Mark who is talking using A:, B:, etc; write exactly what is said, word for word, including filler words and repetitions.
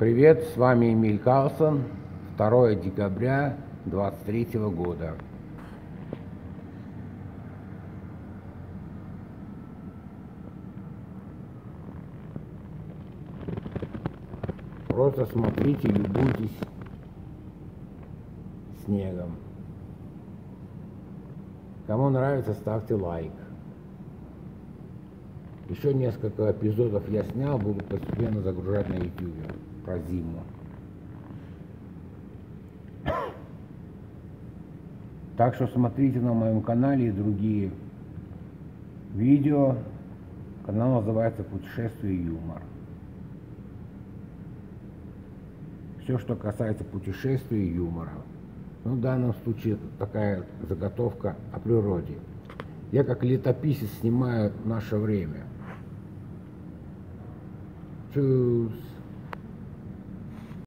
A: Привет, с вами Эмиль Карлсон, второе декабря двадцать третьего года. Просто смотрите, любуйтесь снегом. Кому нравится, ставьте лайк. Еще несколько эпизодов я снял, буду постепенно загружать на YouTube про зиму. Так что смотрите на моем канале и другие видео. Канал называется «Путешествие и юмор». Все, что касается путешествий и юмора. Ну, в данном случае такая заготовка о природе. Я как летописец снимаю наше время. Чус.